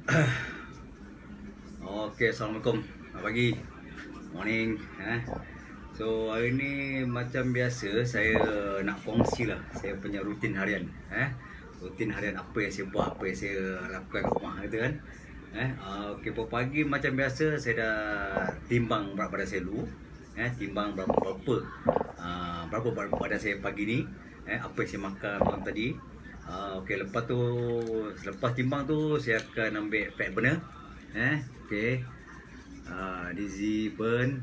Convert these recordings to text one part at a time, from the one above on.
Okay, Assalamualaikum. Selamat pagi. Morning. So hari ni macam biasa saya nak kongsi lah saya punya rutin harian. Rutin harian apa yang saya buat, apa yang saya lakukan kat rumah gitu kan. Okay, pagi macam biasa saya dah timbang berat badan saya dulu. Timbang berapa berat badan saya pagi ni. Apa yang saya makan malam tadi. Okay, lepas timbang tu saya akan ambil fat burner. Okay, Dizzy Burn,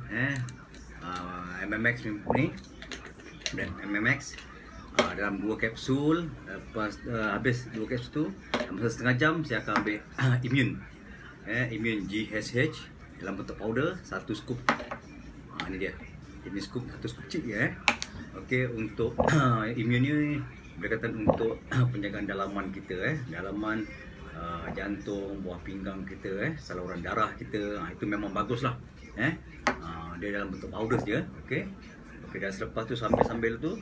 MMX ni, brand MMX, dalam 2 kapsul. Lepas habis 2 kapsul tu, dalam masa setengah jam saya akan ambil Immune GHH dalam bentuk powder 1 scoop. Ni dia, ini scoop 1 scoop kecil je. Okay, untuk Immune ni berkaitan untuk penjagaan dalaman kita, dalaman jantung, buah pinggang kita, saluran darah kita. Itu memang bagus lah. Dia dalam bentuk powder je. Okay, dan selepas tu sambil tu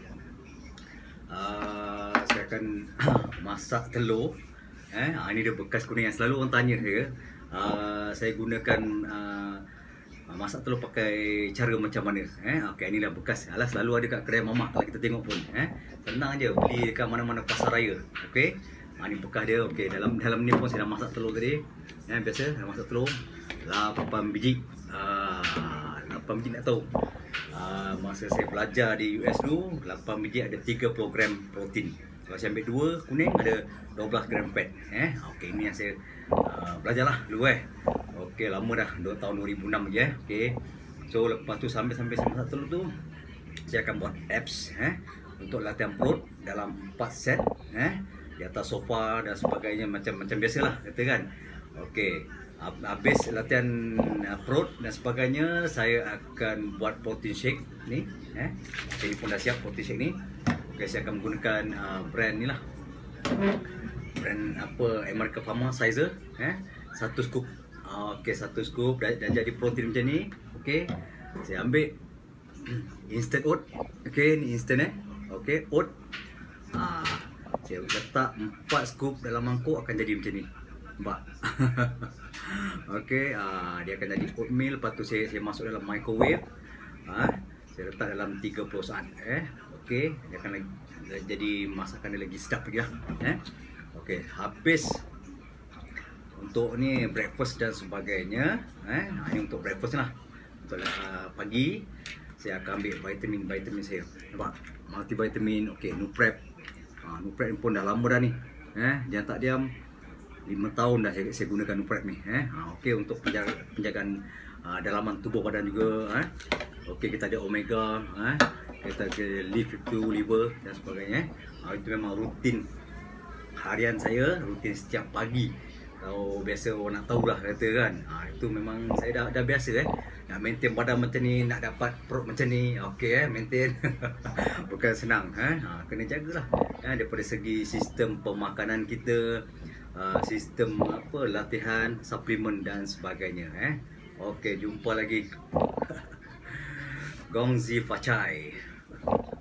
saya akan masak telur. Ini dia bekas kuning yang selalu orang tanya saya. Saya gunakan masak telur pakai cara macam mana. Okay, inilah bekas. Selalu ada kat kedai mamak kalau kita tengok pun. Senang je, beli dekat mana-mana pasar raya. Okay, ni bekas dia. Okay, dalam ni pun saya dah masak telur tadi. Biasa dah masak telur 8 biji. 8 biji tak tahu. Masa saya belajar di US dulu, 8 biji ada 30 gram protein. Kalau saya ambil 2 kuning ada 12 gram fat. Okay, ini yang saya belajar lah dulu. Okay, lama dah, tahun 2006 je. Okay, so lepas tu sambil saya masak telur tu, saya akan buat abs untuk latihan perut dalam 4 set di atas sofa dan sebagainya, macam biasalah kata kan. Okay, habis latihan perut dan sebagainya, saya akan buat protein shake ni. Ini pun dah siap protein shake ni. Okay, saya akan menggunakan brand ni lah, brand apa, American Pharma Sizer. 1 scoop. Okay, 1 scoop dah jadi protein macam ni. Okay, saya ambil instant oat. Okay, ni instant Okay, oat. Saya letak 4 scoop dalam mangkuk, akan jadi macam ni. Nampak? Okay, dia akan jadi oatmeal. Lepas tu saya masuk dalam microwave. Saya letak dalam 30 saat. Okay, dia akan jadi masakan dia lagi sedap lagi lah. Okay, habis untuk ni breakfast dan sebagainya. Ini untuk breakfast lah. Untuk pagi saya akan ambil vitamin saya. Nampak? Multivitamin. Okay, Nuprep. Nuprep pun dah lama dah ni. Jangan tak diam, 5 tahun dah saya gunakan Nuprep ni. Okay, untuk penjagaan dalaman tubuh badan juga. Okay, kita ada omega, kita ada liver dan sebagainya. Itu memang rutin harian saya, rutin setiap pagi. Kalau biasa orang nak tahulah kata kan. Itu memang saya dah biasa nak maintain badan macam ni, nak dapat perut macam ni. Okay, maintain. Bukan senang. Kena jagalah. Daripada segi sistem pemakanan kita, sistem latihan, suplemen dan sebagainya. Okay, jumpa lagi. Gongzi Fachai.